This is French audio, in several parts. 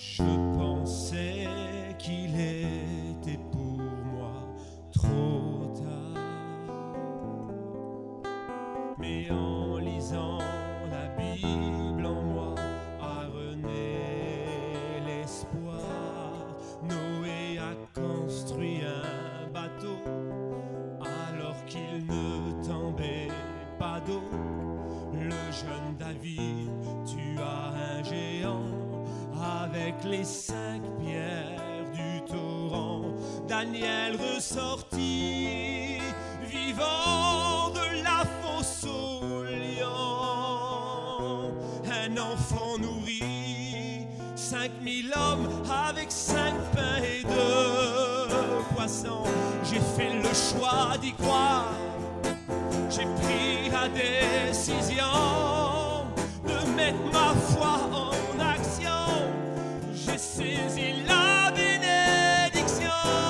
Je pensais qu'il était pour moi trop tard, mais en lisant la Bible en moi a rené l'espoir. Noé a construit un bateau alors qu'il ne tombait pas d'eau. Le jeune David tua un géant avec les 5 pierres du torrent. Daniel ressortit vivant de la fosse aux lions. Un enfant nourrit 5000 hommes avec 5 pains et 2 poissons. J'ai fait le choix d'y croire. J'ai pris la décision de mettre ma foi en action. J'ai saisi la bénédiction.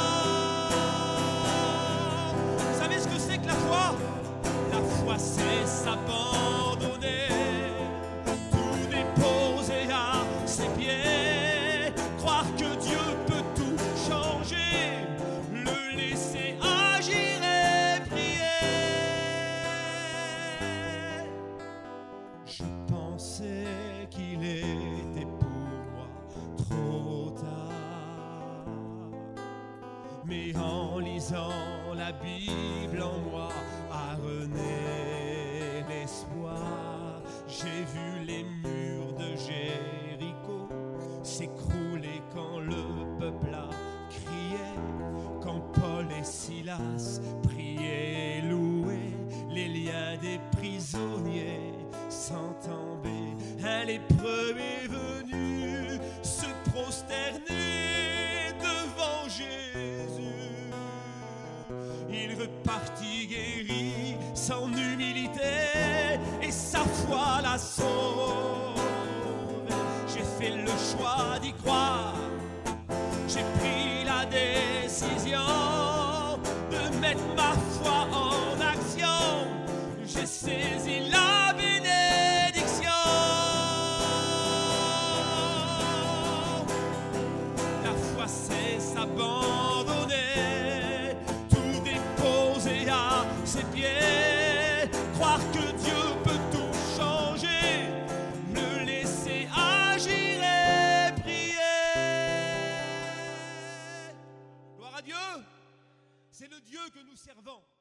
Vous savez ce que c'est que la foi? La foi, c'est s'abandonner, tout déposer à ses pieds, croire que Dieu peut tout changer, le laisser agir et prier. Je pensais qu'il était pour moi trop tard, mais en lisant la Bible en moi a rené l'espoir. J'ai vu les murs de Jéricho s'écrouler quand le peuple a crié, quand Paul et Silas priaient et louaient, les liens des prisonniers sans tomber. Un lépreux est venu se prosterner devant Jésus. Il repartit guéri, son humilité et sa foi la sauve. J'ai fait le choix d'y croire. J'ai pris la décision de mettre ma foi en action. J'ai saisi la bénédiction. La foi, c'est s'abandonner, tout déposer à ses pieds, croire que Dieu peut tout changer, le laisser agir et prier. Gloire à Dieu, c'est le Dieu que nous servons.